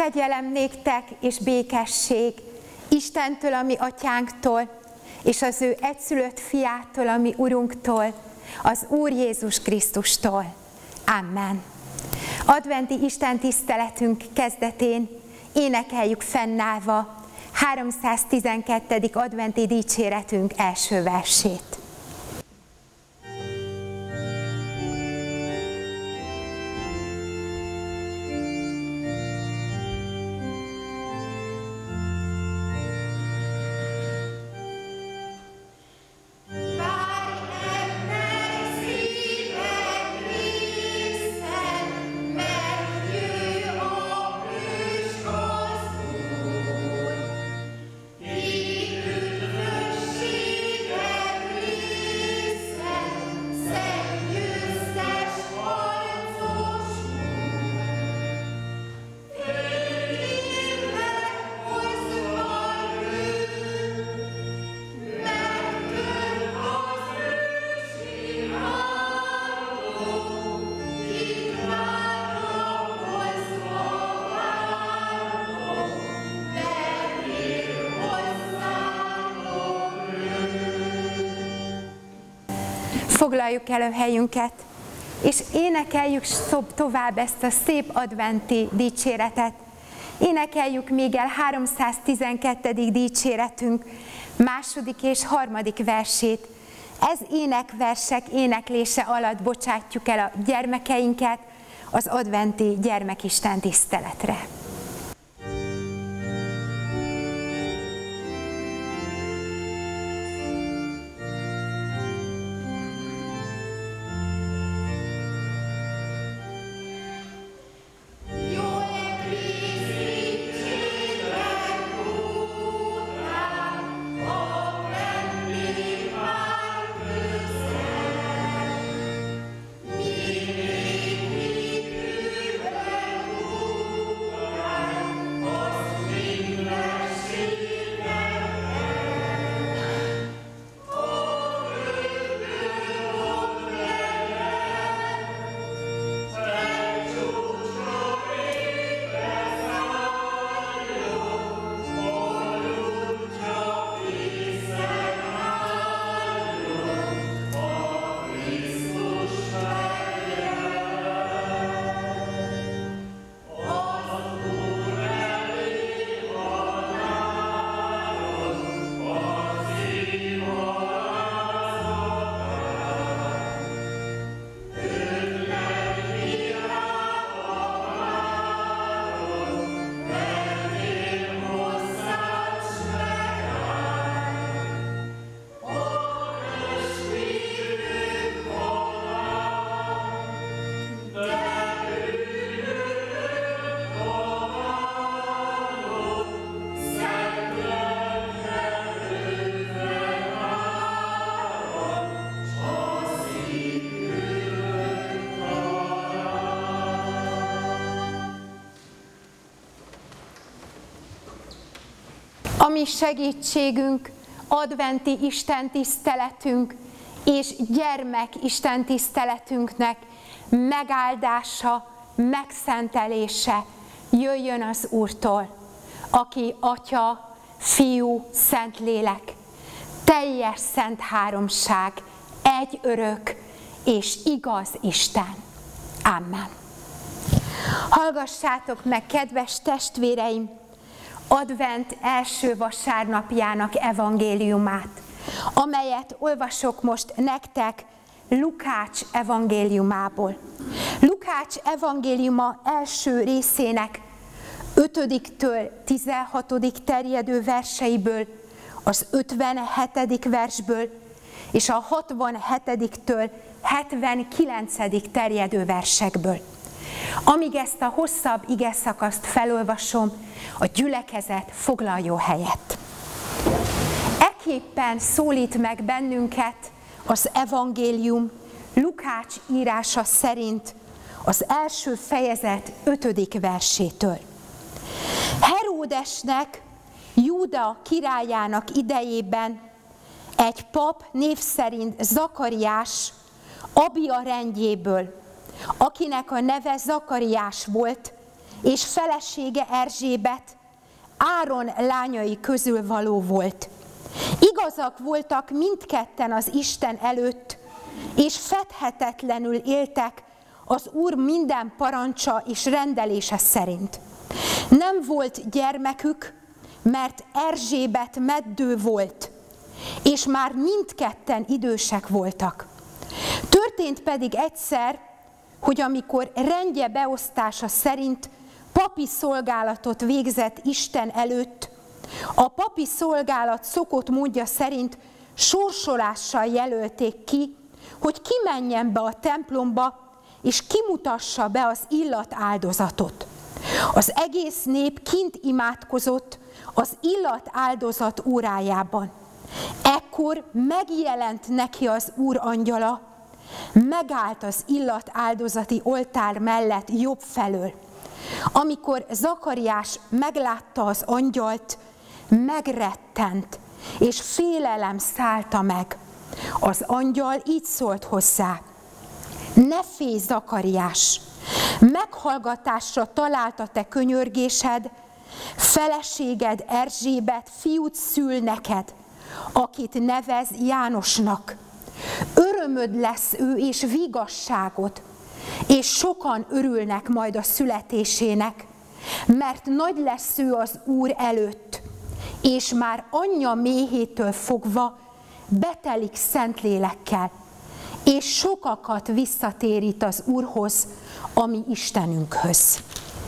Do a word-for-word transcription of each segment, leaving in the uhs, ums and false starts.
Kegyelem néktek és békesség Istentől, a mi atyánktól, és az ő egyszülött fiától, a mi Urunktól, az Úr Jézus Krisztustól. Amen. Adventi Isten tiszteletünk kezdetén énekeljük fennállva háromszáztizenkettedik adventi dicséretünk első versét. Foglaljuk el a helyünket, és énekeljük tovább ezt a szép adventi dicséretet. Énekeljük még el háromszáztizenkettedik dicséretünk második és harmadik versét. Ez énekversek éneklése alatt bocsátjuk el a gyermekeinket az adventi gyermekisten tiszteletre. A mi segítségünk, adventi Isten tiszteletünk és gyermek Isten tiszteletünknek megáldása, megszentelése jöjjön az Úrtól, aki Atya, Fiú, Szentlélek, teljes szent háromság, egy örök és igaz Isten. Amen. Hallgassátok meg, kedves testvéreim, advent első vasárnapjának evangéliumát, amelyet olvasok most nektek Lukács evangéliumából. Lukács evangéliuma első részének ötödiktől tizenhatodik terjedő verseiből, az ötvenhetedik versből és a hatvanhetediktől hetvenkilencedik terjedő versekből. Amíg ezt a hosszabb igeszakaszt felolvasom, a gyülekezet foglaljon helyet. Ekképpen szólít meg bennünket az evangélium Lukács írása szerint az első fejezet ötödik versétől. Heródesnek, Júda királyának idejében egy pap név szerint Zakariás, Abia rendjéből, akinek a neve Zakariás volt, és felesége Erzsébet Áron lányai közül való volt. Igazak voltak mindketten az Isten előtt, és fedhetetlenül éltek az Úr minden parancsa és rendelése szerint. Nem volt gyermekük, mert Erzsébet meddő volt, és már mindketten idősek voltak. Történt pedig egyszer, hogy amikor rendje beosztása szerint papi szolgálatot végzett Isten előtt, a papi szolgálat szokott módja szerint sorsolással jelölték ki, hogy ki menjen be a templomba, és kimutassa be az illatáldozatot. Az egész nép kint imádkozott az illatáldozat órájában. Ekkor megjelent neki az Úr angyala, megállt az illatáldozati oltár mellett jobb felől. Amikor Zakariás meglátta az angyalt, megrettent, és félelem szállta meg. Az angyal így szólt hozzá: ne félj, Zakariás, meghallgatásra talált a te könyörgésed, feleséged Erzsébet fiút szül neked, akit nevez Jánosnak. Örömöd lesz ő és vigasságod, és sokan örülnek majd a születésének, mert nagy lesz ő az Úr előtt, és már anyja méhétől fogva betelik Szentlélekkel, és sokakat visszatérít az Úrhoz, a mi Istenünkhöz.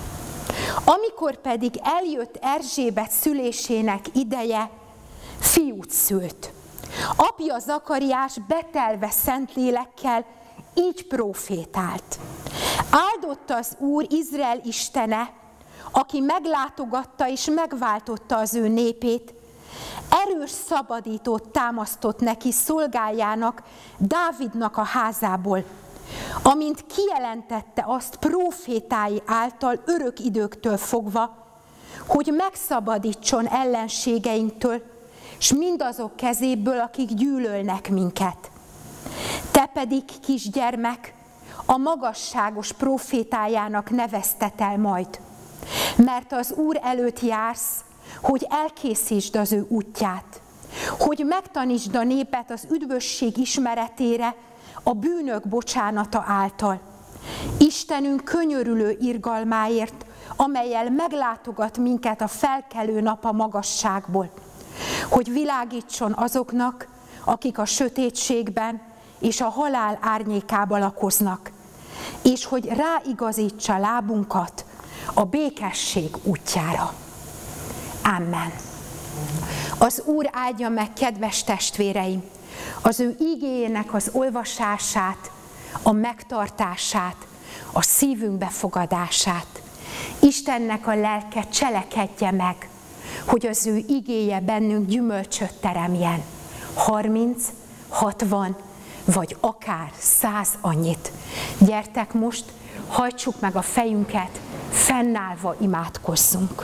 Amikor pedig eljött Erzsébet szülésének ideje, fiút szült. Apja Zakariás betelve Szentlélekkel így profétált: áldotta az Úr Izrael Istene, aki meglátogatta és megváltotta az ő népét, erős szabadítót támasztott neki szolgájának, Dávidnak a házából, amint kijelentette azt prófétái által örök időktől fogva, hogy megszabadítson ellenségeinktől, s mindazok kezéből, akik gyűlölnek minket. Te pedig, kisgyermek, a magasságos prófétájának neveztetel majd, mert az Úr előtt jársz, hogy elkészítsd az ő útját, hogy megtanítsd a népet az üdvösség ismeretére, a bűnök bocsánata által. Istenünk könyörülő irgalmáért, amellyel meglátogat minket a felkelő nap a magasságból, hogy világítson azoknak, akik a sötétségben és a halál árnyékába lakoznak, és hogy ráigazítsa lábunkat a békesség útjára. Amen. Az Úr áldja meg, kedves testvéreim, az ő igéjének az olvasását, a megtartását, a szívünk befogadását. Istennek a lelke cselekedje meg, hogy az ő igéje bennünk gyümölcsöt teremjen. harminc, hatvan, vagy akár száz annyit. Gyertek most, hajtsuk meg a fejünket, fennállva imádkozzunk.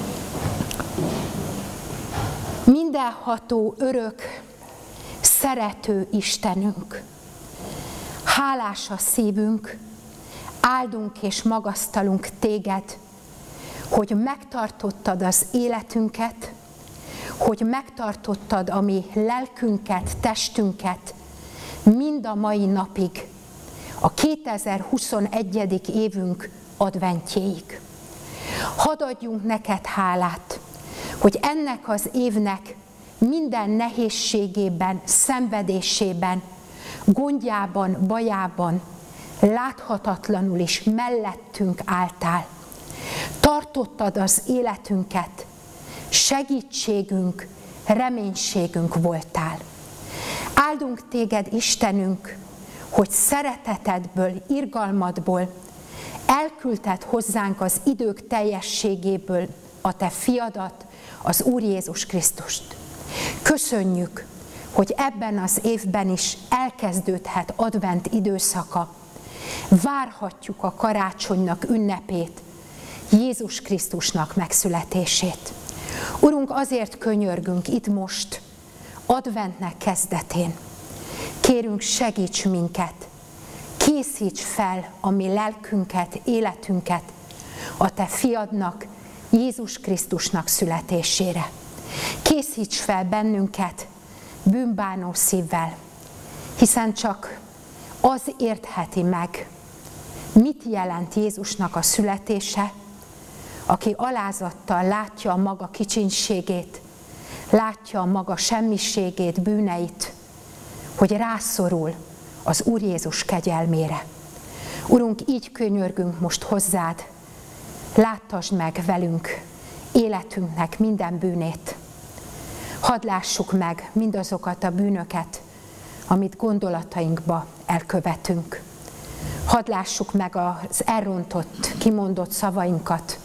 Mindenható, örök, szerető Istenünk, hálás a szívünk, áldunk és magasztalunk téged, hogy megtartottad az életünket, hogy megtartottad a mi lelkünket, testünket mind a mai napig, a kétezer-huszonegyedik évünk adventjéig. Hadd adjunk neked hálát, hogy ennek az évnek minden nehézségében, szenvedésében, gondjában, bajában láthatatlanul is mellettünk álltál. Tartottad az életünket, segítségünk, reménységünk voltál. Áldunk téged, Istenünk, hogy szeretetedből, irgalmadból elküldted hozzánk az idők teljességéből a te fiadat, az Úr Jézus Krisztust. Köszönjük, hogy ebben az évben is elkezdődhet advent időszaka. Várhatjuk a karácsonynak ünnepét, Jézus Krisztusnak megszületését. Urunk, azért könyörgünk itt most, adventnek kezdetén. Kérünk, segíts minket, készíts fel a mi lelkünket, életünket a te fiadnak, Jézus Krisztusnak születésére. Készíts fel bennünket bűnbánó szívvel, hiszen csak az értheti meg, mit jelent Jézusnak a születése, aki alázattal látja a maga kicsinségét, látja a maga semmiségét, bűneit, hogy rászorul az Úr Jézus kegyelmére. Urunk, így könyörgünk most hozzád, láttasd meg velünk életünknek minden bűnét. Hadd lássuk meg mindazokat a bűnöket, amit gondolatainkba elkövetünk. Hadd lássuk meg az elrontott, kimondott szavainkat.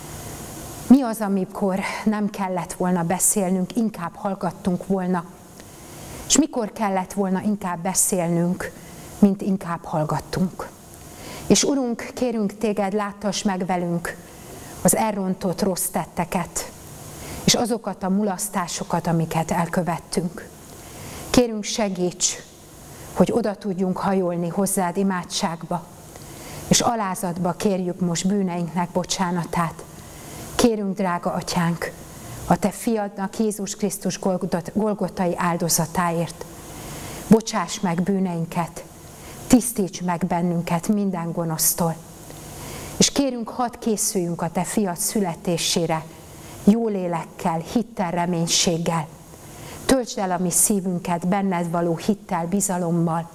Mi az, amikor nem kellett volna beszélnünk, inkább hallgattunk volna? És mikor kellett volna inkább beszélnünk, mint inkább hallgattunk? És Urunk, kérünk téged, láttass meg velünk az elrontott rossz tetteket, és azokat a mulasztásokat, amiket elkövettünk. Kérünk, segíts, hogy oda tudjunk hajolni hozzád imádságba, és alázatba kérjük most bűneinknek bocsánatát. Kérünk, drága Atyánk, a te fiadnak, Jézus Krisztus golgotai áldozatáért. Bocsáss meg bűneinket, tisztíts meg bennünket minden gonosztól. És kérünk, hadd készüljünk a te fiad születésére, jó lélekkel, hittel, reménységgel. Töltsd el a mi szívünket benned való hittel, bizalommal.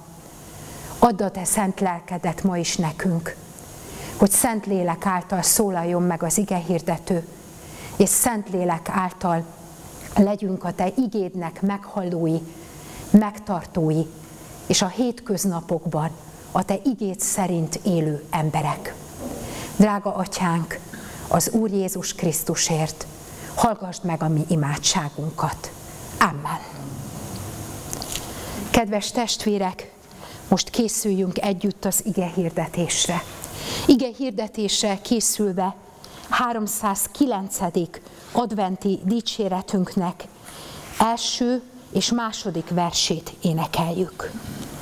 Add a te szent lelkedet ma is nekünk, hogy szent lélek által szólaljon meg az igehirdető, és szent lélek által legyünk a te igédnek meghallói, megtartói, és a hétköznapokban a te igéd szerint élő emberek. Drága Atyánk, az Úr Jézus Krisztusért hallgassd meg a mi imádságunkat. Amen. Kedves testvérek, most készüljünk együtt az ige hirdetésre. Ige hirdetésre készülve háromszázkilencedik adventi dicséretünknek első és második versét énekeljük.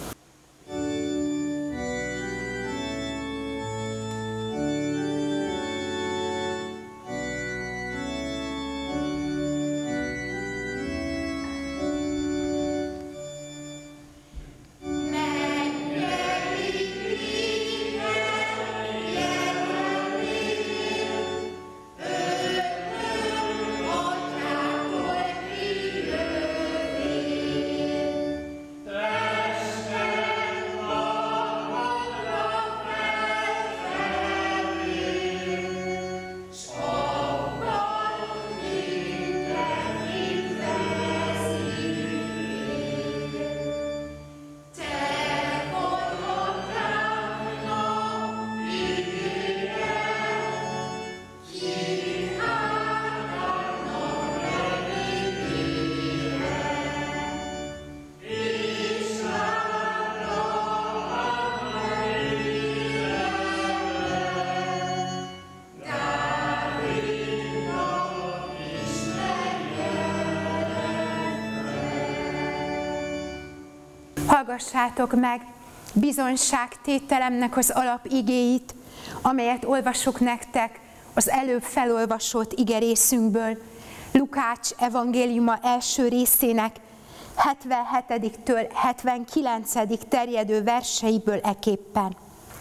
Hallgassátok meg bizonyságtételemnek az alapigéit, amelyet olvasok nektek az előbb felolvasott igerészünkből, Lukács evangéliuma első részének hetvenhetedik-től hetvenkilencedig terjedő verseiből eképpen.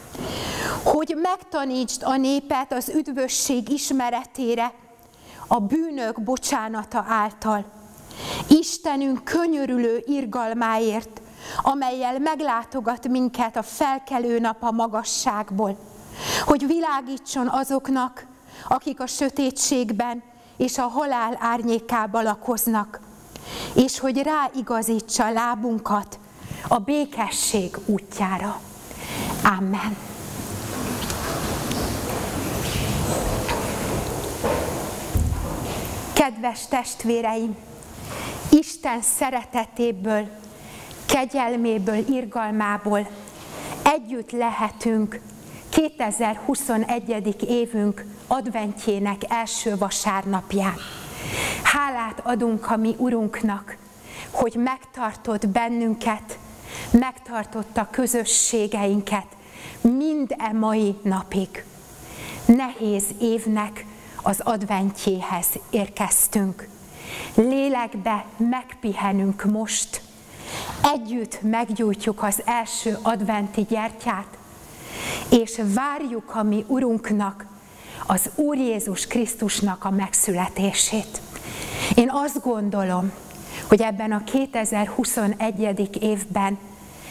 Hogy megtanítsd a népet az üdvösség ismeretére, a bűnök bocsánata által. Istenünk könyörülő irgalmáért, amellyel meglátogat minket a felkelő nap a magasságból, hogy világítson azoknak, akik a sötétségben és a halál árnyékában lakoznak, és hogy ráigazítsa lábunkat a békesség útjára. Amen. Kedves testvéreim, Isten szeretetéből, kegyelméből, irgalmából együtt lehetünk kétezer-huszonegyedik évünk adventjének első vasárnapján. Hálát adunk a mi Urunknak, hogy megtartott bennünket, megtartotta közösségeinket mind e mai napig. nehéz évnek az adventjéhez érkeztünk. Lélekbe megpihenünk most, együtt meggyújtjuk az első adventi gyertyát, és várjuk a mi Urunknak, az Úr Jézus Krisztusnak a megszületését. Én azt gondolom, hogy ebben a kétezer-huszonegyedik évben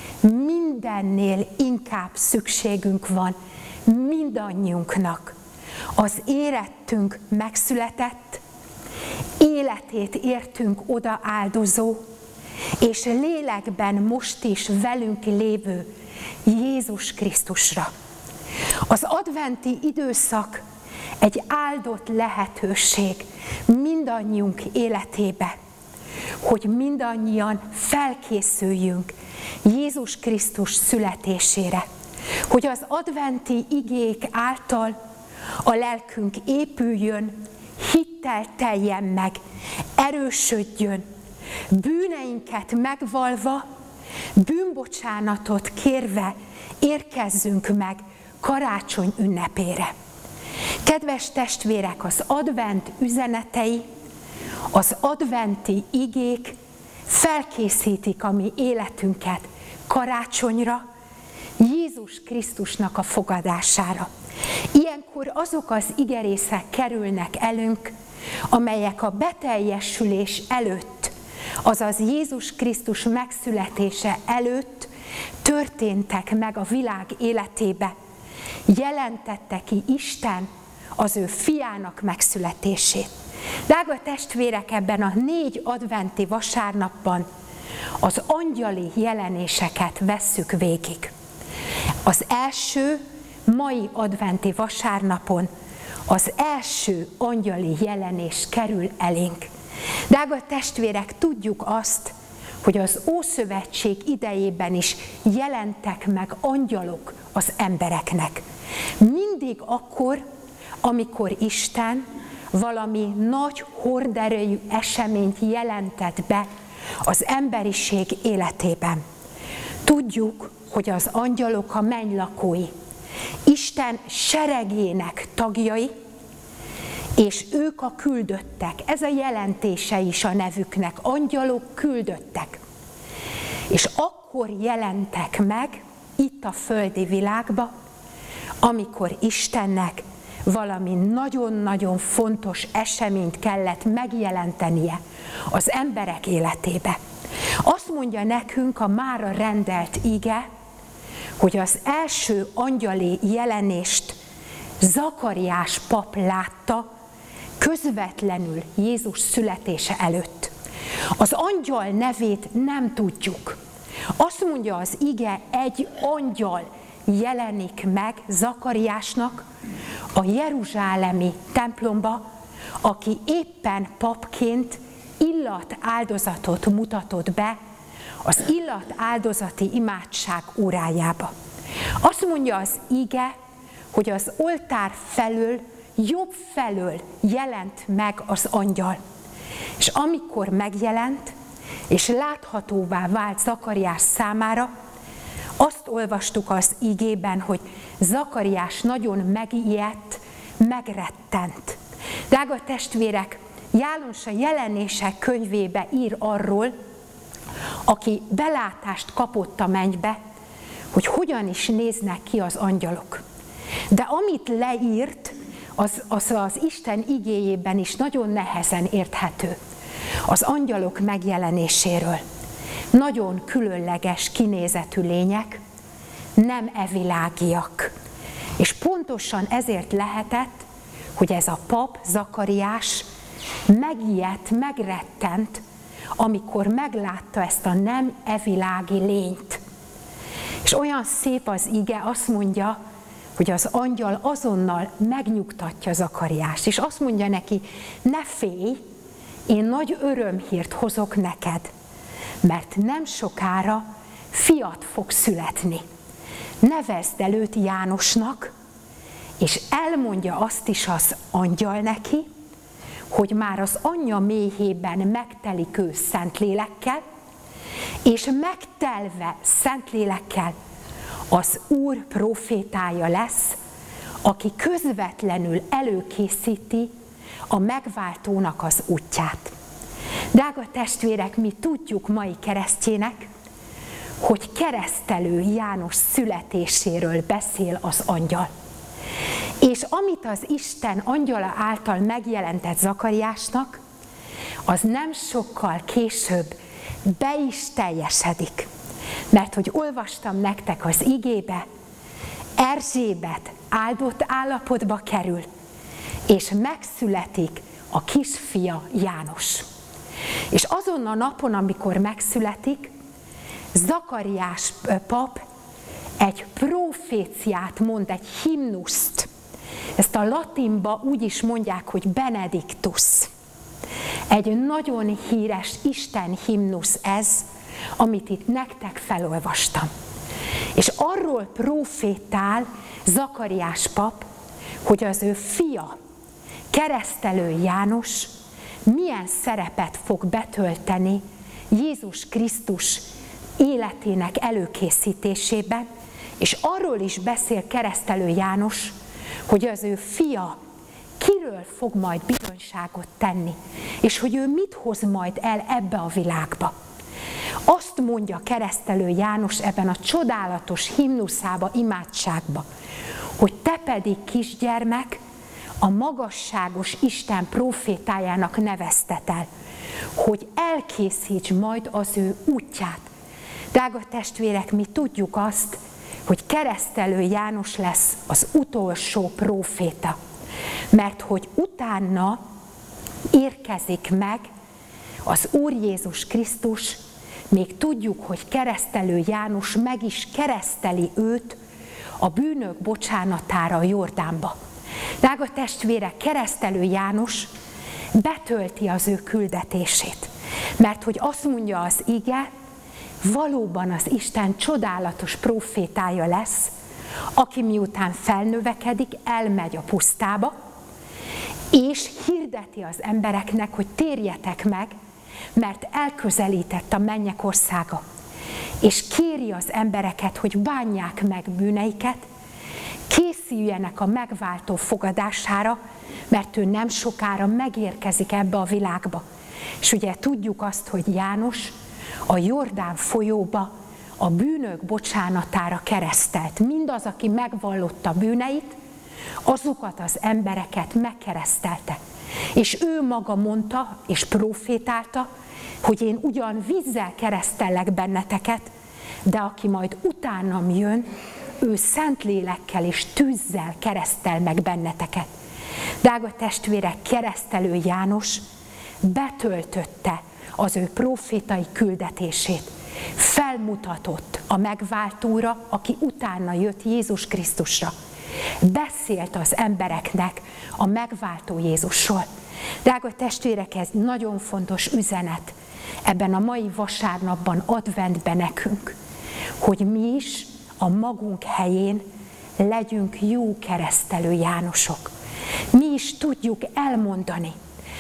mindennél inkább szükségünk van mindannyiunknak. Az érettünk megszületett, életét értünk oda áldozó, és lélekben most is velünk lévő Jézus Krisztusra. Az adventi időszak egy áldott lehetőség mindannyiunk életébe, hogy mindannyian felkészüljünk Jézus Krisztus születésére, hogy az adventi igék által a lelkünk épüljön, hittel teljen meg, erősödjön, bűneinket megvalva, bűnbocsánatot kérve érkezzünk meg karácsony ünnepére. Kedves testvérek, az advent üzenetei, az adventi igék felkészítik a mi életünket karácsonyra, Jézus Krisztusnak a fogadására. Ilyenkor azok az igerészek kerülnek elünk, amelyek a beteljesülés előtt, azaz Jézus Krisztus megszületése előtt történtek meg a világ életébe. Jelentette ki Isten az ő fiának megszületését. Drága testvérek, ebben a négy adventi vasárnapban az angyali jelenéseket vesszük végig. Az első mai adventi vasárnapon az első angyali jelenés kerül elénk. Drága testvérek, tudjuk azt, hogy az Ószövetség idejében is jelentek meg angyalok az embereknek. Mindig akkor, amikor Isten valami nagy horderejű eseményt jelentett be az emberiség életében. Tudjuk, hogy az angyalok a mennylakói, Isten seregének tagjai, és ők a küldöttek. Ez a jelentése is a nevüknek, angyalok küldöttek. És akkor jelentek meg itt a földi világba, amikor Istennek valami nagyon-nagyon fontos eseményt kellett megjelentenie az emberek életébe. Azt mondja nekünk a mára rendelt ige, hogy az első angyali jelenést Zakariás pap látta közvetlenül Jézus születése előtt. Az angyal nevét nem tudjuk. Azt mondja az ige, egy angyal jelenik meg Zakariásnak a jeruzsálemi templomba, aki éppen papként illat áldozatot mutatott be az illat áldozati imádság órájába. Azt mondja az ige, hogy az oltár felől, jobb felől jelent meg az angyal. És amikor megjelent, és láthatóvá vált Zakariás számára, azt olvastuk az igében, hogy Zakariás nagyon megijedt, megrettent. Drága testvérek, János a Jelenések könyvébe ír arról, aki belátást kapott a mennybe, hogy hogyan is néznek ki az angyalok. De amit leírt, az, az az Isten igéjében is nagyon nehezen érthető. Az angyalok megjelenéséről. Nagyon különleges kinézetű lények, nem evilágiak. És pontosan ezért lehetett, hogy ez a pap, Zakariás megijedt, megrettent, amikor meglátta ezt a nem evilági lényt. És olyan szép az ige, azt mondja, hogy az angyal azonnal megnyugtatja Zakariást, és azt mondja neki, ne félj, én nagy örömhírt hozok neked, mert nem sokára fiat fog születni. Nevezd el őt Jánosnak, és elmondja azt is az angyal neki, hogy már az anyja méhében megtelik ő Szentlélekkel, és megtelve Szentlélekkel az Úr profétája lesz aki közvetlenül előkészíti a megváltónak az útját. Drága testvérek, mi tudjuk mai keresztjének, hogy keresztelő János születéséről beszél az angyal. És amit az Isten angyala által megjelentett Zakariásnak, az nem sokkal később be is teljesedik. Mert hogy olvastam nektek az igébe, Erzsébet áldott állapotba kerül, és megszületik a kisfia János. És azon a napon, amikor megszületik, Zakariás pap egy proféciát mond, egy himnuszt. Ezt a latinba úgy is mondják, hogy Benedictus. Egy nagyon híres Isten himnusz ez, amit itt nektek felolvastam. És arról profétál Zakariás pap, hogy az ő fia, keresztelő János milyen szerepet fog betölteni Jézus Krisztus életének előkészítésében, és arról is beszél keresztelő János, hogy az ő fia kiről fog majd bizonyságot tenni, és hogy ő mit hoz majd el ebbe a világba. Azt mondja keresztelő János ebben a csodálatos himnuszába, imádságba, hogy te pedig, kisgyermek, a magasságos Isten profétájának neveztetel, hogy elkészíts majd az ő útját. Drága testvérek, mi tudjuk azt, hogy keresztelő János lesz az utolsó próféta, mert hogy utána érkezik meg az Úr Jézus Krisztus, még tudjuk, hogy keresztelő János meg is kereszteli őt a bűnök bocsánatára a Jordánba. Drága testvérek, keresztelő János betölti az ő küldetését, mert hogy azt mondja az ige, valóban az Isten csodálatos profétája lesz, aki miután felnövekedik, elmegy a pusztába, és hirdeti az embereknek, hogy térjetek meg, mert elközelített a mennyek országa. És kéri az embereket, hogy bánják meg bűneiket, készüljenek a megváltó fogadására, mert ő nem sokára megérkezik ebbe a világba. És ugye tudjuk azt, hogy János a Jordán folyóba a bűnök bocsánatára keresztelt. Mindaz, aki megvallotta bűneit, azokat az embereket megkeresztelte. És ő maga mondta és profétálta, hogy én ugyan vízzel keresztellek benneteket, de aki majd utánam jön, ő Szentlélekkel és tűzzel keresztel meg benneteket. Drága testvérek, keresztelő János betöltötte az ő profétai küldetését. Felmutatott a megváltóra, aki utána jött, Jézus Krisztusra. Beszélt az embereknek a megváltó Jézusról. Drága testvérek, ez nagyon fontos üzenet ebben a mai vasárnapban, adventben nekünk, hogy mi is a magunk helyén legyünk jó keresztelő Jánosok. Mi is tudjuk elmondani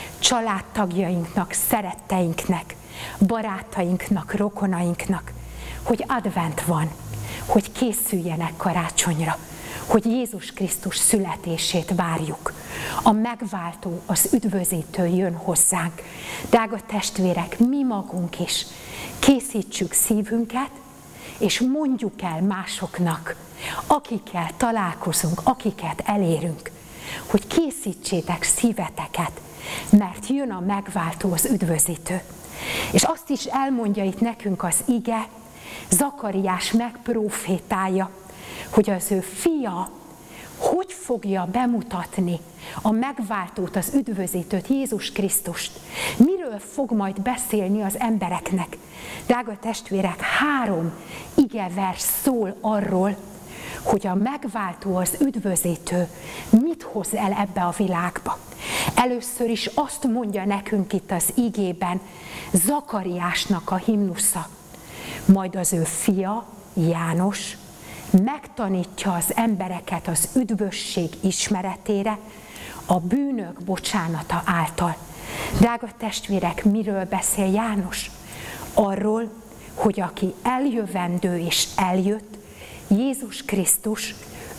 családtagjainknak, szeretteinknek, barátainknak, rokonainknak, hogy advent van, hogy készüljenek karácsonyra, hogy Jézus Krisztus születését várjuk. A megváltó, az üdvözítő jön hozzánk. Drága testvérek, mi magunk is készítsük szívünket, és mondjuk el másoknak, akikkel találkozunk, akiket elérünk, hogy készítsétek szíveteket, mert jön a megváltó, az üdvözítő. És azt is elmondja itt nekünk az ige, Zakariás megprofétálja, hogy az ő fia hogy fogja bemutatni a megváltót, az üdvözítőt, Jézus Krisztust. Miről fog majd beszélni az embereknek? Drága testvérek, három igevers szól arról, hogy a megváltó, az üdvözítő mit hoz el ebbe a világba. Először is azt mondja nekünk itt az igében Zakariásnak a himnusza. Majd az ő fia, János, megtanítja az embereket az üdvösség ismeretére, a bűnök bocsánata által. Drága testvérek, miről beszél János? Arról, hogy aki eljövendő és eljött, Jézus Krisztus,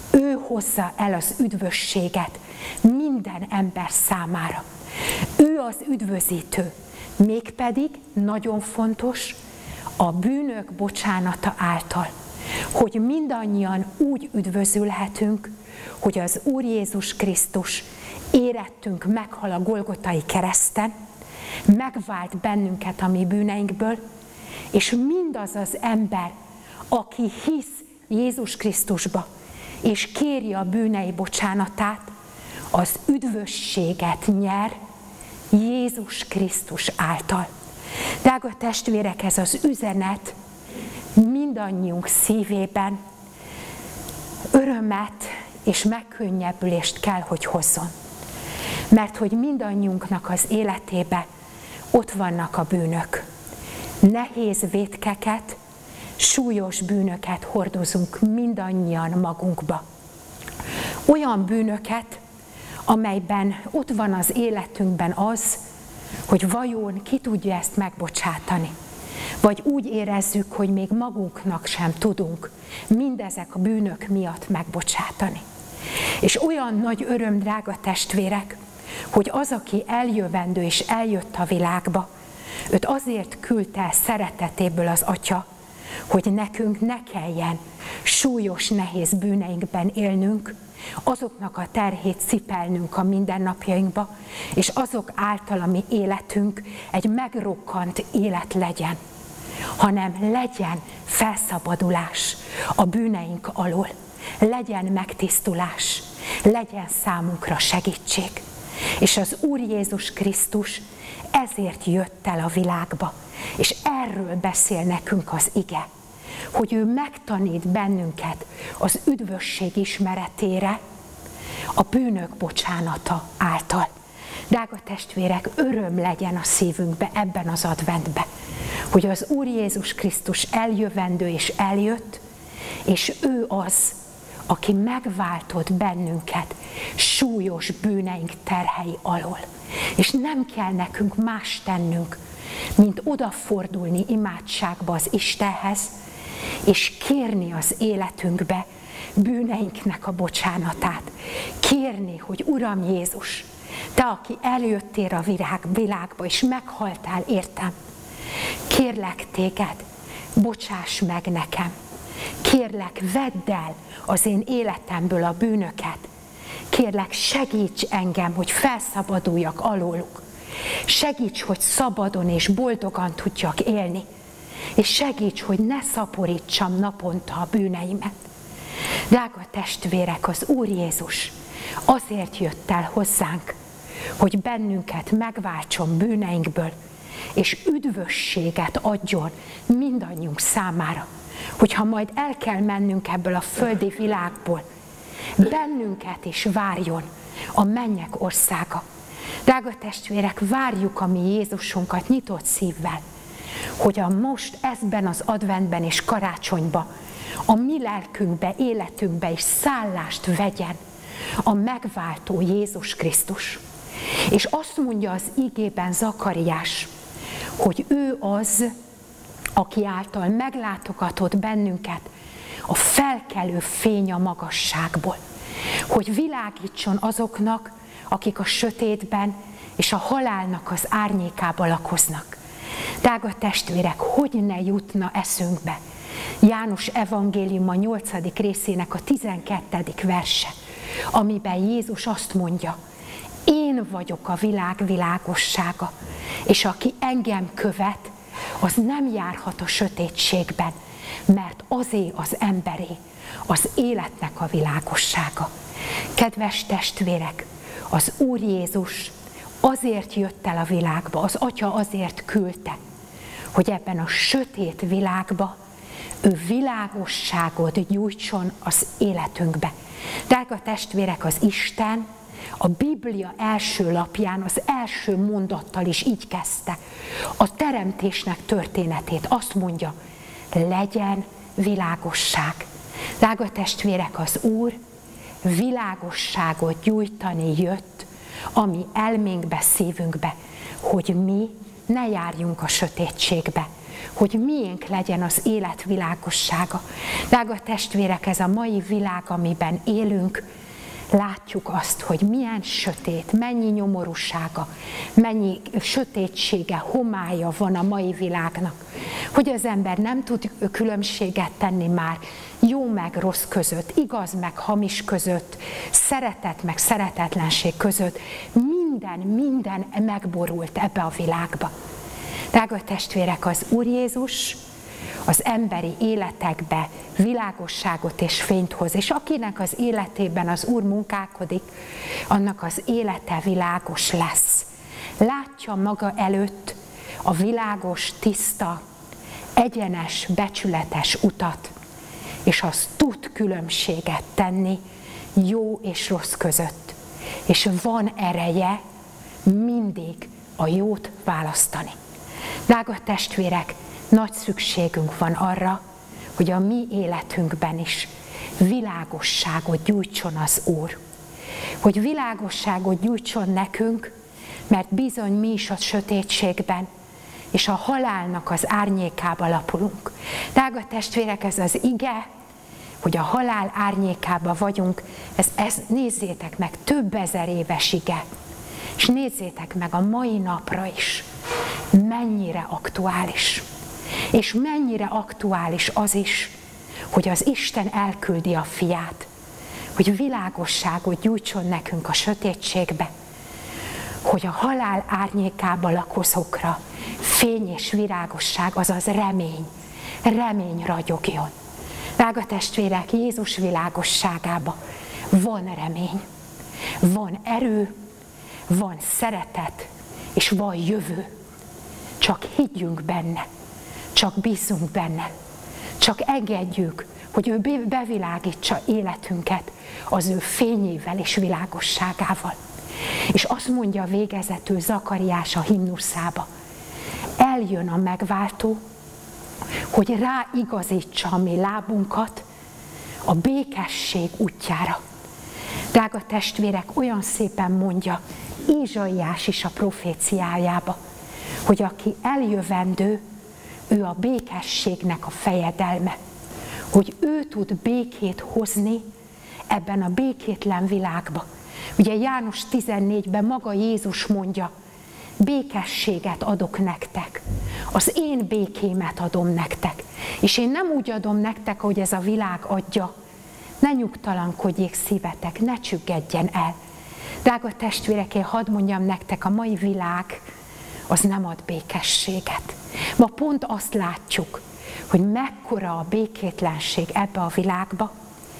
Ő hozza el az üdvösséget minden ember számára. Ő az üdvözítő, mégpedig nagyon fontos a bűnök bocsánata által, hogy mindannyian úgy üdvözülhetünk, hogy az Úr Jézus Krisztus érettünk meghal a Golgotai kereszten, megvált bennünket a mi bűneinkből, és mindaz az ember, aki hisz Jézus Krisztusba, és kéri a bűnei bocsánatát, az üdvösséget nyer Jézus Krisztus által. Drága testvérek, ez az üzenet mindannyiunk szívében örömet és megkönnyebbülést kell, hogy hozzon. Mert hogy mindannyiunknak az életébe ott vannak a bűnök. Nehéz vétkeket, súlyos bűnöket hordozunk mindannyian magunkba. Olyan bűnöket, amelyben ott van az életünkben az, hogy vajon ki tudja ezt megbocsátani. Vagy úgy érezzük, hogy még magunknak sem tudunk mindezek a bűnök miatt megbocsátani. És olyan nagy öröm, drága testvérek, hogy az, aki eljövendő és eljött a világba, őt azért küldte el szeretetéből az Atya, hogy nekünk ne kelljen súlyos, nehéz bűneinkben élnünk, azoknak a terhét cipelnünk a mindennapjainkba, és azok által a mi életünk egy megrokkant élet legyen, hanem legyen felszabadulás a bűneink alól, legyen megtisztulás, legyen számunkra segítség. És az Úr Jézus Krisztus ezért jött el a világba, és erről beszél nekünk az ige, hogy ő megtanít bennünket az üdvösség ismeretére a bűnök bocsánata által. Drága testvérek, öröm legyen a szívünkbe ebben az adventben, hogy az Úr Jézus Krisztus eljövendő és eljött, és ő az, aki megváltott bennünket súlyos bűneink terhei alól. És nem kell nekünk más tennünk, mint odafordulni imádságba az Istenhez, és kérni az életünkbe bűneinknek a bocsánatát. Kérni, hogy Uram Jézus, Te, aki eljöttél a világba, és meghaltál értem, kérlek Téged, bocsáss meg nekem. Kérlek, vedd el az én életemből a bűnöket. Kérlek, segíts engem, hogy felszabaduljak alóluk. Segíts, hogy szabadon és boldogan tudjak élni. És segíts, hogy ne szaporítsam naponta a bűneimet. Drága testvérek, az Úr Jézus azért jött el hozzánk, hogy bennünket megváltson bűneinkből, és üdvösséget adjon mindannyiunk számára. Hogyha majd el kell mennünk ebből a földi világból, bennünket is várjon a mennyek országa. Drága testvérek, várjuk a mi Jézusunkat nyitott szívvel, hogy a most ezben az adventben és karácsonyban a mi lelkünkbe, életünkbe is szállást vegyen a megváltó Jézus Krisztus. És azt mondja az igében Zakariás, hogy ő az, aki által meglátogatott bennünket a felkelő fény a magasságból, hogy világítson azoknak, akik a sötétben és a halálnak az árnyékában lakoznak. Drága testvérek, hogy ne jutna eszünkbe János evangéliuma nyolcadik részének a tizenkettedik verse, amiben Jézus azt mondja, én vagyok a világ világossága, és aki engem követ, az nem járhat a sötétségben, mert azé az emberé, az életnek a világossága. Kedves testvérek, az Úr Jézus azért jött el a világba, az Atya azért küldte, hogy ebben a sötét világba ő világosságot gyújtson az életünkbe. Drága testvérek, az Isten a Biblia első lapján az első mondattal is így kezdte a teremtésnek történetét. Azt mondja, legyen világosság. Drága testvérek, az Úr világosságot gyújtani jött a mi elménkbe, szívünkbe, hogy mi ne járjunk a sötétségbe, hogy miénk legyen az élet világossága. Drága testvérek, ez a mai világ, amiben élünk, látjuk azt, hogy milyen sötét, mennyi nyomorúsága, mennyi sötétsége, homálya van a mai világnak. Hogy az ember nem tud különbséget tenni már jó meg rossz között, igaz meg hamis között, szeretet meg szeretetlenség között. Minden, minden megborult ebbe a világba. Drága testvérek, az Úr Jézus az emberi életekbe világosságot és fényt hoz, és akinek az életében az Úr munkálkodik, annak az élete világos lesz. Látja maga előtt a világos, tiszta, egyenes, becsületes utat, és az tud különbséget tenni jó és rossz között. És van ereje mindig a jót választani. Drága testvérek, nagy szükségünk van arra, hogy a mi életünkben is világosságot gyújtson az Úr. Hogy világosságot gyújtson nekünk, mert bizony mi is a sötétségben és a halálnak az árnyékába lapulunk. Drága testvérek, ez az ige, hogy a halál árnyékába vagyunk, ez, ez nézzétek meg, több ezer éves ige. És nézzétek meg a mai napra is, mennyire aktuális. És mennyire aktuális az is, hogy az Isten elküldi a fiát, hogy világosságot gyújtson nekünk a sötétségbe, hogy a halál árnyékába lakozókra fény és virágosság, azaz remény, remény ragyogjon. Drága testvérek, Jézus világosságába van remény, van erő, van szeretet, és van jövő. Csak higgyünk benne, csak bízzunk benne, csak engedjük, hogy ő bevilágítsa életünket az ő fényével és világosságával. És azt mondja végezetül Zakariás a himnuszába, eljön a megváltó, hogy ráigazítsa a mi lábunkat a békesség útjára. Drága testvérek, olyan szépen mondja Ézsaiás is a proféciájába, hogy aki eljövendő, ő a békességnek a fejedelme. Hogy ő tud békét hozni ebben a békétlen világba. Ugye János tizennégyben maga Jézus mondja, békességet adok nektek, az én békémet adom nektek. És én nem úgy adom nektek, hogy ez a világ adja. Ne nyugtalankodjék szívetek, ne csüggedjen el. Drága testvérek, én hadd mondjam nektek, a mai világ az nem ad békességet. Ma pont azt látjuk, hogy mekkora a békétlenség ebbe a világba,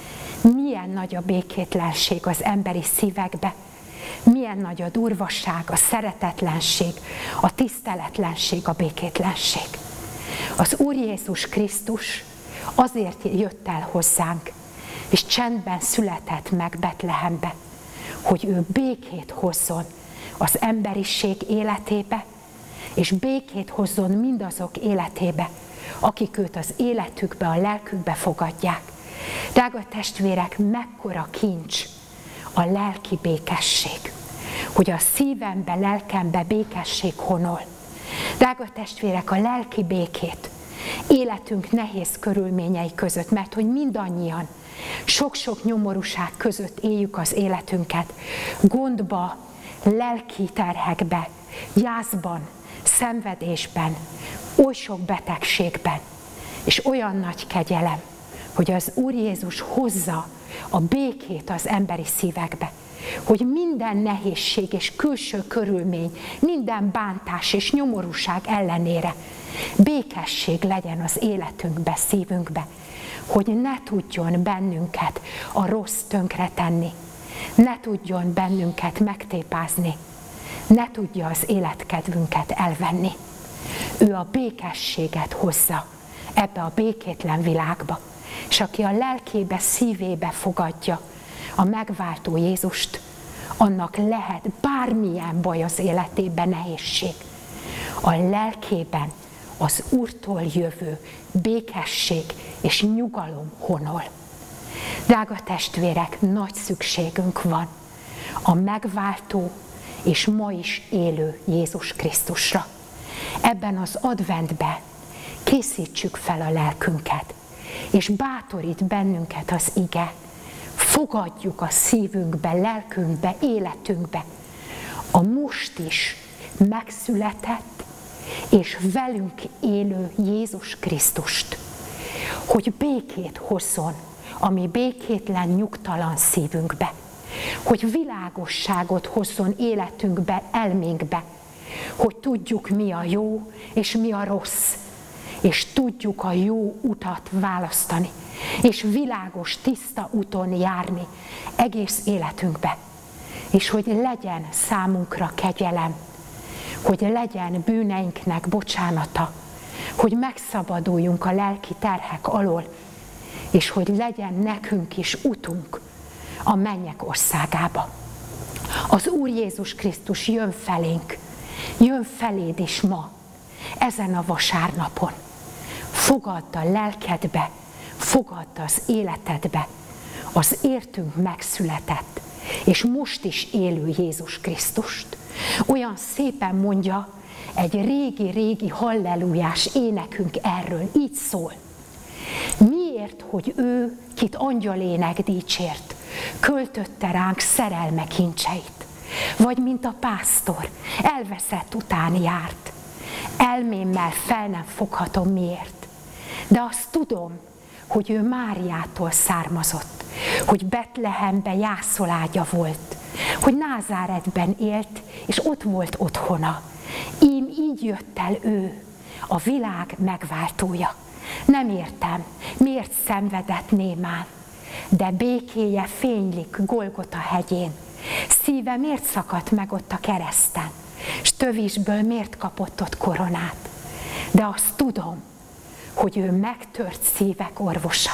milyen nagy a békétlenség az emberi szívekbe, milyen nagy a durvaság, a szeretetlenség, a tiszteletlenség, a békétlenség. Az Úr Jézus Krisztus azért jött el hozzánk, és csendben született meg Betlehembe, hogy ő békét hozzon az emberiség életébe, és békét hozzon mindazok életébe, akik őt az életükbe, a lelkükbe fogadják. Drága testvérek, mekkora kincs a lelki békesség, hogy a szívembe, lelkembe békesség honol. Drága testvérek, a lelki békét életünk nehéz körülményei között, mert hogy mindannyian sok-sok nyomorúság között éljük az életünket, gondba, lelki terhekbe, gyászban, szenvedésben, oly sok betegségben, és olyan nagy kegyelem, hogy az Úr Jézus hozza a békét az emberi szívekbe, hogy minden nehézség és külső körülmény, minden bántás és nyomorúság ellenére békesség legyen az életünkbe, szívünkbe, hogy ne tudjon bennünket a rossz tönkretenni, ne tudjon bennünket megtépázni, ne tudja az életkedvünket elvenni. Ő a békességet hozza ebbe a békétlen világba, és aki a lelkébe, szívébe fogadja a megváltó Jézust, annak lehet bármilyen baj az életében, nehézség. A lelkében az Úrtól jövő békesség és nyugalom honol. Drága testvérek, nagy szükségünk van a megváltó és ma is élő Jézus Krisztusra. Ebben az adventben készítsük fel a lelkünket, és bátorít bennünket az ige. Fogadjuk a szívünkbe, lelkünkbe, életünkbe a most is megszületett és velünk élő Jézus Krisztust, hogy békét hozzon a mi békétlen, nyugtalan szívünkbe, hogy világosságot hozzon életünkbe, elménkbe, hogy tudjuk, mi a jó és mi a rossz, és tudjuk a jó utat választani, és világos, tiszta úton járni egész életünkbe, és hogy legyen számunkra kegyelem, hogy legyen bűneinknek bocsánata, hogy megszabaduljunk a lelki terhek alól, és hogy legyen nekünk is utunk a mennyek országába. Az Úr Jézus Krisztus jön felénk, jön feléd is ma, ezen a vasárnapon. Fogadd a lelkedbe, fogadd az életedbe az értünk megszületett, és most is élő Jézus Krisztust. Olyan szépen mondja egy régi-régi hallelujás énekünk erről, így szól. Miért, hogy ő, kit angyalének dicsért, költötte ránk szerelme kincseit, vagy mint a pásztor, elveszett után járt. Elmémmel fel nem foghatom miért, de azt tudom, hogy ő Máriától származott, hogy Betlehembe jászolágya volt, hogy Názáretben élt, és ott volt otthona. Ím így jött el ő, a világ megváltója. Nem értem, miért szenvedett némán, de békéje fénylik Golgota hegyén. Szíve miért szakadt meg ott a kereszten, s tövisből miért kapott ott koronát. De azt tudom, hogy ő megtört szívek orvosa.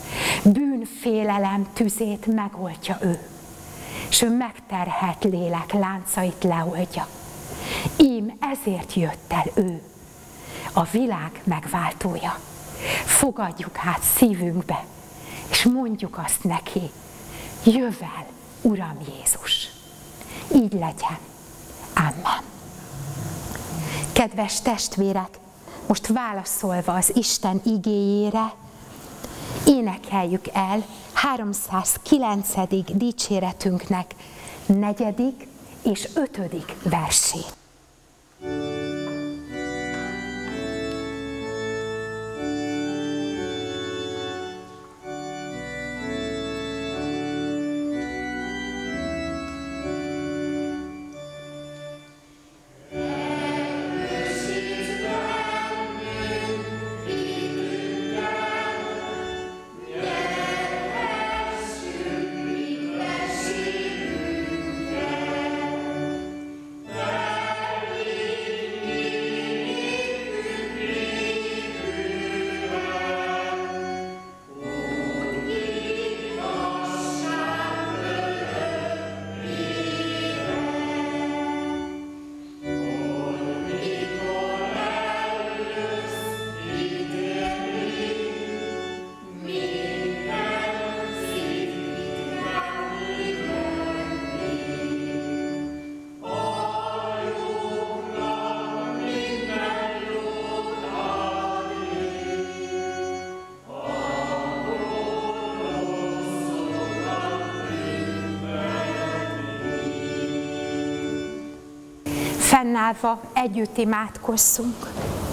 Bűnfélelem tüzét megoldja ő, és ő megterhelt lélek láncait leoldja. Ím ezért jött el ő, a világ megváltója. Fogadjuk hát szívünkbe, és mondjuk azt neki, jövel, Uram Jézus. Így legyen. Amen. Kedves testvérek, most válaszolva az Isten igéjére, énekeljük el háromszázkilencedik dicséretünknek negyedik és ötödik versét. Fennállva együtt imádkozzunk.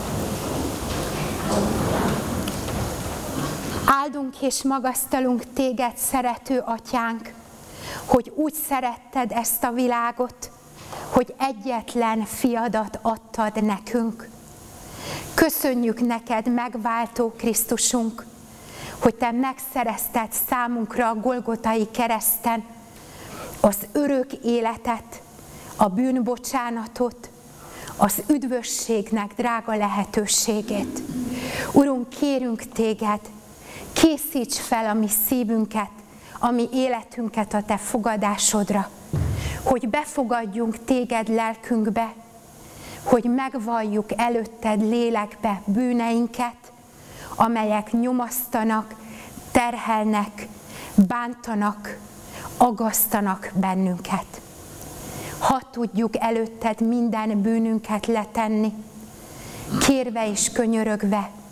Áldunk és magasztalunk téged, szerető atyánk, hogy úgy szeretted ezt a világot, hogy egyetlen fiadat adtad nekünk. Köszönjük neked, megváltó Krisztusunk, hogy te megszerezted számunkra a Golgotai kereszten az örök életet, a bűnbocsánatot, az üdvösségnek drága lehetőségét. Urunk, kérünk téged, készíts fel a mi szívünket, a mi életünket a te fogadásodra, hogy befogadjunk téged lelkünkbe, hogy megvalljuk előtted lélekbe bűneinket, amelyek nyomasztanak, terhelnek, bántanak, agasztanak bennünket. Hadd tudjuk előtted minden bűnünket letenni, kérve és könyörögve,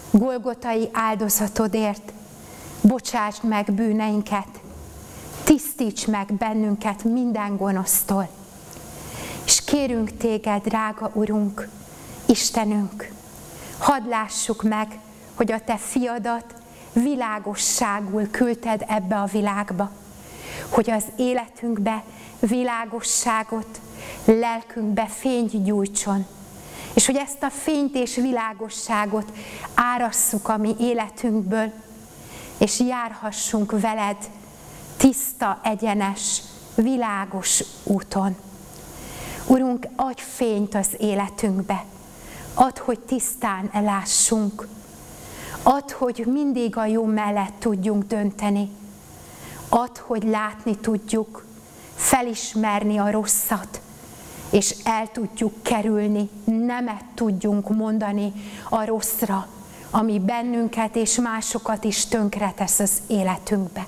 Golgotai áldozatodért bocsásd meg bűneinket, tisztíts meg bennünket minden gonosztól. És kérünk téged, drága Urunk, Istenünk, hadd lássuk meg, hogy a te fiadat világosságul küldted ebbe a világba, hogy az életünkbe világosságot, lelkünkbe fényt gyújtson, és hogy ezt a fényt és világosságot árasszuk a mi életünkből, és járhassunk veled tiszta, egyenes, világos úton. Urunk, adj fényt az életünkbe, add, hogy tisztán lássunk, add, hogy mindig a jó mellett tudjunk dönteni, add, hogy látni tudjuk, felismerni a rosszat, és el tudjuk kerülni, nemet tudjunk mondani a rosszra, ami bennünket és másokat is tönkretesz az életünkbe.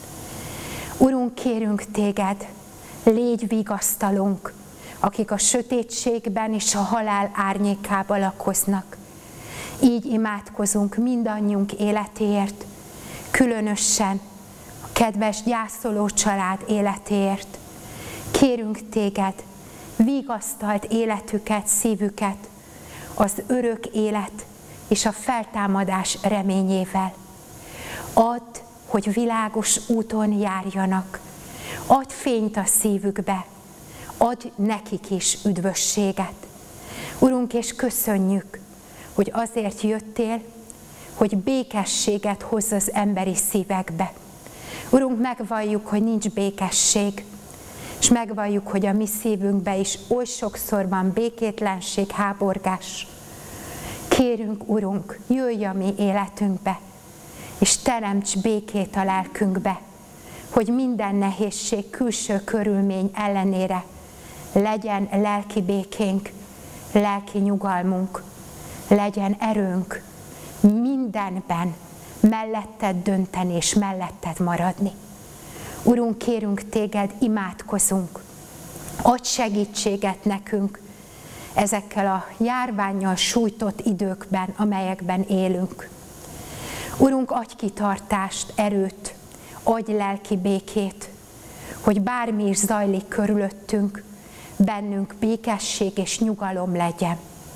Urunk, kérünk téged, légy vigasztalónk, akik a sötétségben és a halál árnyékában lakoznak. Így imádkozunk mindannyiunk életéért, különösen a kedves gyászoló család életéért. Kérünk téged, vigasztalt életüket, szívüket az örök élet és a feltámadás reményével. Add, hogy világos úton járjanak, adj fényt a szívükbe, adj nekik is üdvösséget. Urunk, és köszönjük, hogy azért jöttél, hogy békességet hozz az emberi szívekbe. Urunk, megvalljuk, hogy nincs békesség, és megvalljuk, hogy a mi szívünkbe is oly sokszor van békétlenség, háborgás. Kérünk, Urunk, jöjj a mi életünkbe, és teremts békét a lelkünkbe, hogy minden nehézség, külső körülmény ellenére legyen lelki békénk, lelki nyugalmunk, legyen erőnk mindenben melletted dönteni és melletted maradni. Urunk, kérünk téged, imádkozunk, adj segítséget nekünk ezekkel a járvánnyal sújtott időkben, amelyekben élünk. Urunk, adj kitartást, erőt, adj lelki békét, hogy bármi is zajlik körülöttünk, bennünk békesség és nyugalom legyen.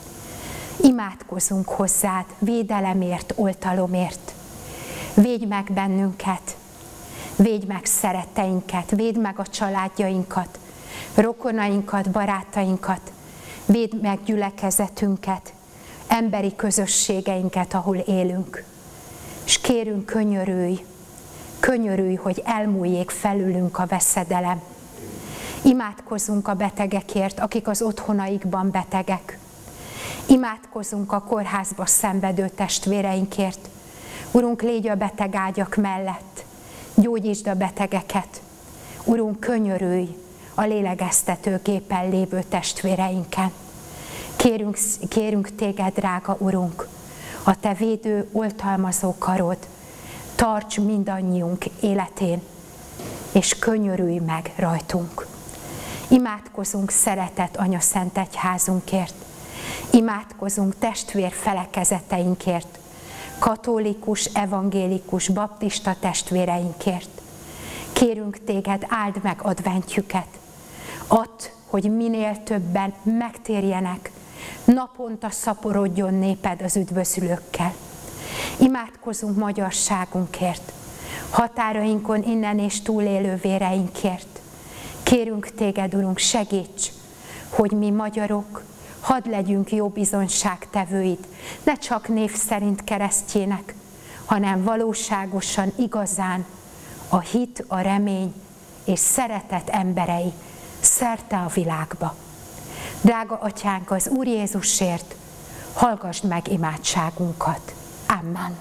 Imádkozunk hozzád védelemért, oltalomért. Védj meg bennünket, védj meg szeretteinket, védd meg a családjainkat, rokonainkat, barátainkat, védd meg gyülekezetünket, emberi közösségeinket, ahol élünk. És kérünk, könyörülj, könyörülj, hogy elmúljék felülünk a veszedelem. Imádkozzunk a betegekért, akik az otthonaikban betegek. Imádkozzunk a kórházba szenvedő testvéreinkért. Urunk, légy a betegágyak mellett, gyógyítsd a betegeket. Urunk, könyörülj a lélegeztetőgépen lévő testvéreinken. Kérünk, kérünk téged, drága Urunk, a te védő, oltalmazó karod tarts mindannyiunk életén, és könyörülj meg rajtunk. Imádkozunk szeretett Anya Szent Egyházunkért, imádkozunk testvér felekezeteinkért, katolikus, evangélikus, baptista testvéreinkért. Kérünk téged, áld meg adventjüket, add, hogy minél többen megtérjenek, naponta szaporodjon néped az üdvözülőkkel. Imádkozunk magyarságunkért, határainkon innen és túlélő véreinkért. Kérünk téged, Urunk, segíts, hogy mi magyarok hadd legyünk jó bizonyságtevőid, ne csak név szerint keresztjének, hanem valóságosan, igazán a hit, a remény és szeretet emberei szerte a világba. Drága Atyánk, az Úr Jézusért hallgassd meg imádságunkat. Amen.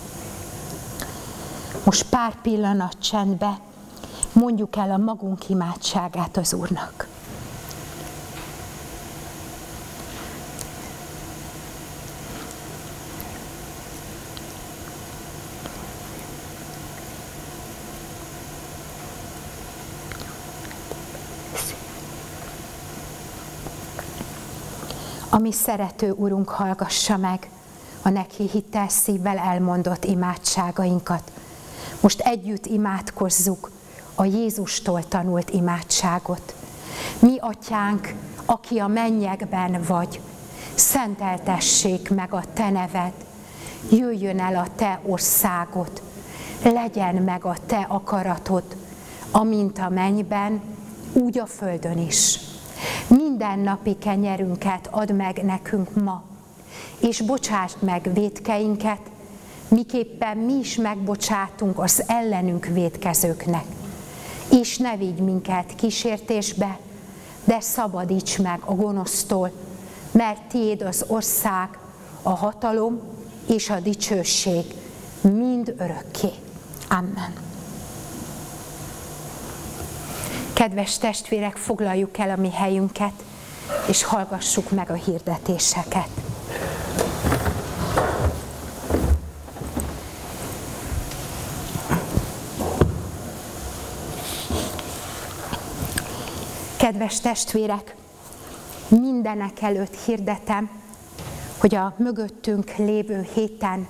Most pár pillanat csendbe mondjuk el a magunk imádságát az Úrnak. A mi szerető Urunk, hallgassa meg a neki hites szívvel elmondott imádságainkat. Most együtt imádkozzuk a Jézustól tanult imádságot. Mi atyánk, aki a mennyekben vagy, szenteltessék meg a te neved, jöjjön el a te országod, legyen meg a te akaratod, amint a mennyben, úgy a földön is. Minden napi kenyerünket add meg nekünk ma, és bocsásd meg vétkeinket, miképpen mi is megbocsátunk az ellenünk vétkezőknek. És ne vigy minket kísértésbe, de szabadíts meg a gonosztól, mert tiéd az ország, a hatalom és a dicsőség mind örökké. Amen. Kedves testvérek, foglaljuk el a mi helyünket, és hallgassuk meg a hirdetéseket. Kedves testvérek, mindenek előtt hirdetem, hogy a mögöttünk lévő héten,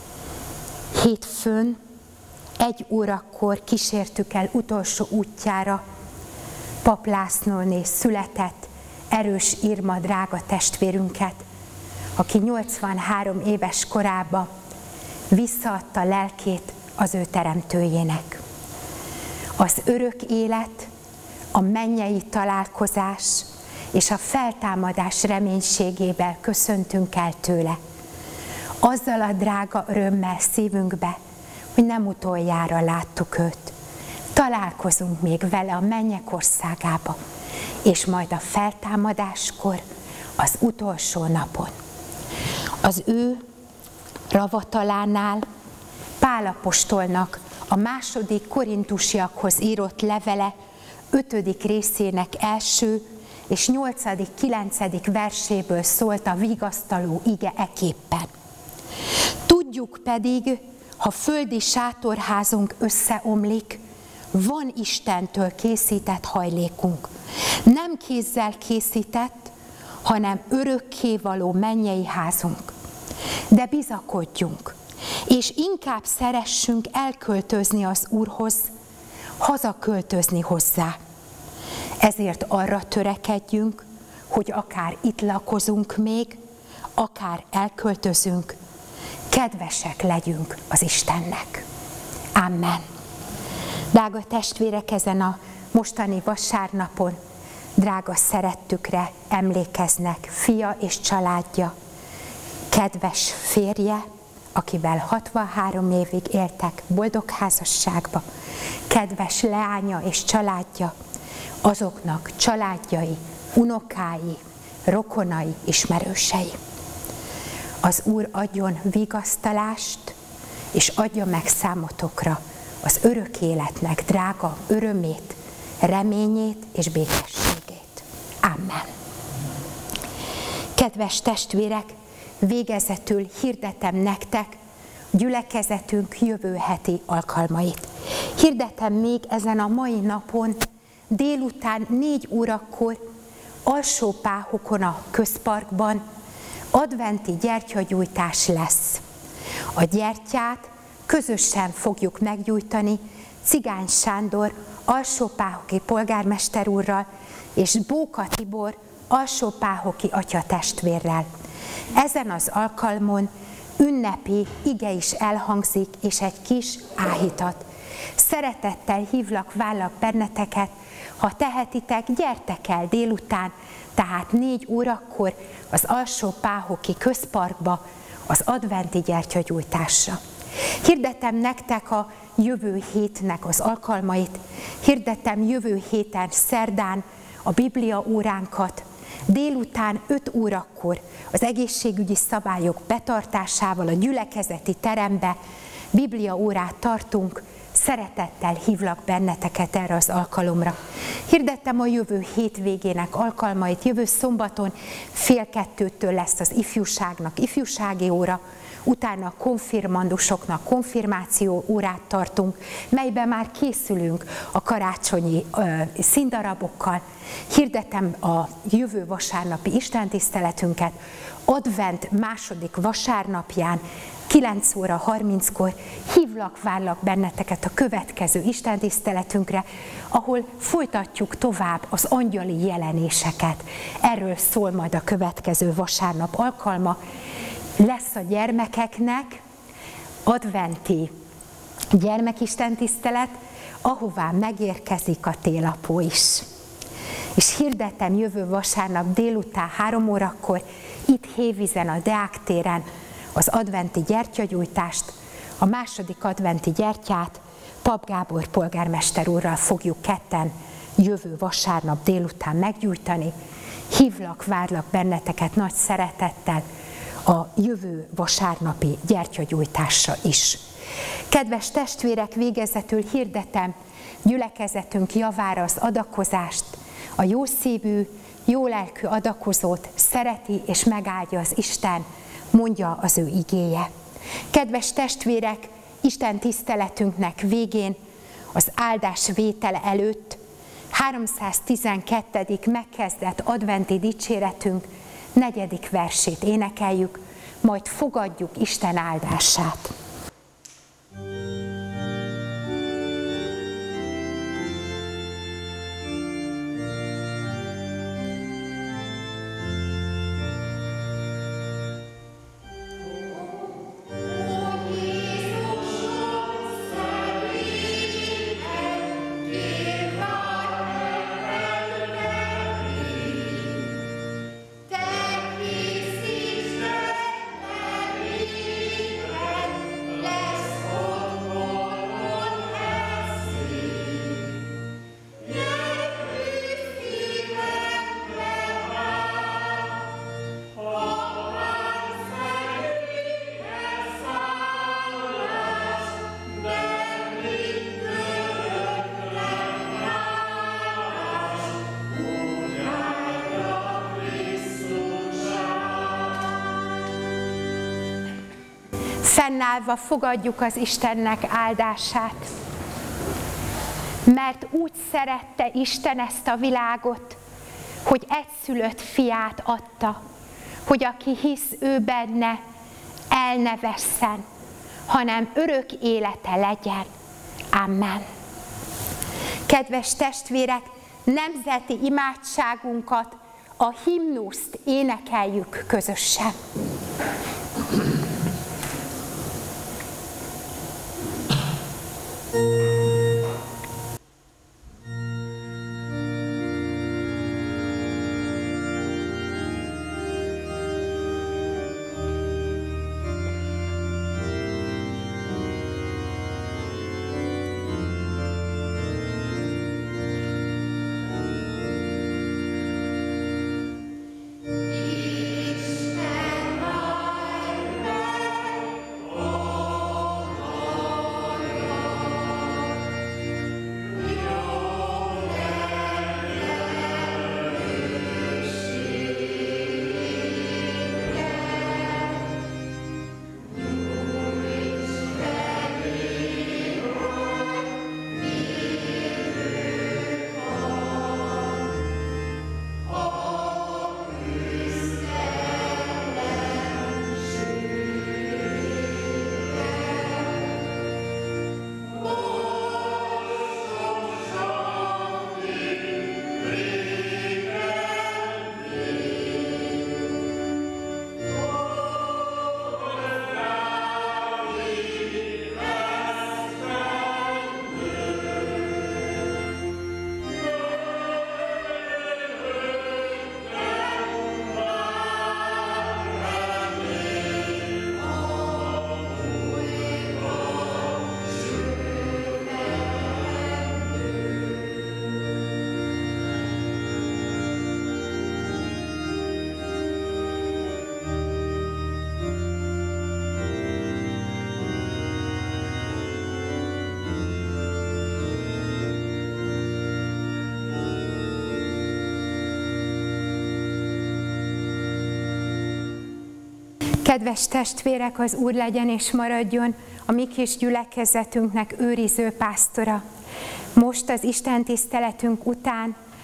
hétfőn, egy órakor kísértük el utolsó útjára Pap Lászlóné született Erős Irma drága testvérünket, aki nyolcvanhárom éves korában visszaadta lelkét az ő teremtőjének. Az örök élet, a mennyei találkozás és a feltámadás reménységével köszöntünk el tőle. Azzal a drága örömmel szívünkbe, hogy nem utoljára láttuk őt. Találkozunk még vele a mennyek országába, és majd a feltámadáskor, az utolsó napon. Az ő ravatalánál Pál apostolnak a második korintusiakhoz írott levele ötödik részének első és nyolcadik, kilencedik verséből szólt a vigasztaló ige eképpen. Tudjuk pedig, ha földi sátorházunk összeomlik, van Istentől készített hajlékunk. Nem kézzel készített, hanem örökkévaló mennyei házunk. De bizakodjunk, és inkább szeressünk elköltözni az Úrhoz, hazaköltözni hozzá. Ezért arra törekedjünk, hogy akár itt lakozunk még, akár elköltözünk, kedvesek legyünk az Istennek. Amen. Drága testvérek, ezen a mostani vasárnapon drága szerettükre emlékeznek fia és családja, kedves férje, akivel hatvanhárom évig éltek boldog házasságba, kedves leánya és családja, azoknak családjai, unokái, rokonai, ismerősei. Az Úr adjon vigasztalást, és adja meg számotokra az örök életnek drága örömét, reményét és békességét. Amen. Kedves testvérek, végezetül hirdetem nektek gyülekezetünk jövő heti alkalmait. Hirdetem még ezen a mai napon, délután négy órakor Alsópáhokon a közparkban adventi gyertyagyújtás lesz. A gyertyát közösen fogjuk meggyújtani Cigány Sándor alsópáhoki polgármester úrral és Bóka Tibor alsópáhoki atyatestvérrel. Ezen az alkalmon ünnepi ige is elhangzik, és egy kis áhítat. Szeretettel hívlak, vállak benneteket, ha tehetitek, gyertek el délután, tehát négy órakor az Alsópáhoki közparkba az adventi gyertyagyújtásra. Hirdetem nektek a jövő hétnek az alkalmait, hirdetem jövő héten szerdán a Biblia óránkat, délután öt órakor az egészségügyi szabályok betartásával a gyülekezeti terembe Biblia órát tartunk, szeretettel hívlak benneteket erre az alkalomra. Hirdettem a jövő hétvégének alkalmait, jövő szombaton fél kettőtől lesz az ifjúságnak ifjúsági óra, utána a konfirmandusoknak konfirmáció órát tartunk, melyben már készülünk a karácsonyi ö, színdarabokkal, Hirdetem a jövő vasárnapi istentiszteletünket, advent második vasárnapján, kilenc óra harminckor hívlak, várlak benneteket a következő istentiszteletünkre, ahol folytatjuk tovább az angyali jelenéseket. Erről szól majd a következő vasárnap alkalma. Lesz a gyermekeknek adventi gyermekistentisztelet, ahová megérkezik a télapó is. És hirdetem jövő vasárnap délután három órakor itt Hévízen a Deák téren az adventi gyertyagyújtást, a második adventi gyertyát Pap Gábor polgármester úrral fogjuk ketten jövő vasárnap délután meggyújtani. Hívlak, várlak benneteket nagy szeretettel a jövő vasárnapi gyertyagyújtásra is. Kedves testvérek, végezetül hirdetem gyülekezetünk javára az adakozást. A jószívű, jólelkű adakozót szereti és megáldja az Isten, mondja az ő igéje. Kedves testvérek, Isten tiszteletünknek végén, az áldás vétele előtt háromszáztizenkettedik megkezdett adventi dicséretünk negyedik versét énekeljük, majd fogadjuk Isten áldását. Fennállva fogadjuk az Istennek áldását, mert úgy szerette Isten ezt a világot, hogy egyszülött fiát adta, hogy aki hisz ő benne, el ne vesszen, hanem örök élete legyen. Amen. Kedves testvérek, nemzeti imádságunkat, a himnuszt énekeljük közösen. Kedves testvérek, az Úr legyen és maradjon a mi kis gyülekezetünknek őriző pásztora. Most az Isten tiszteletünk után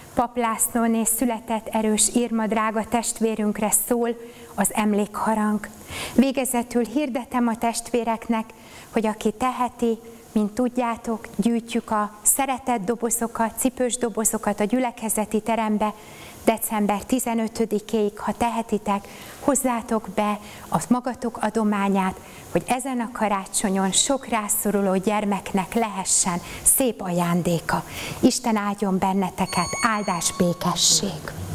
Pap Lászlóné született erős Irma drága testvérünkre szól az emlékharang. Végezetül hirdetem a testvéreknek, hogy aki teheti, mint tudjátok, gyűjtjük a szeretett dobozokat, cipős dobozokat a gyülekezeti terembe, december tizenötödikéig, ha tehetitek, hozzátok be a magatok adományát, hogy ezen a karácsonyon sok rászoruló gyermeknek lehessen szép ajándéka. Isten áldjon benneteket, áldás, békesség!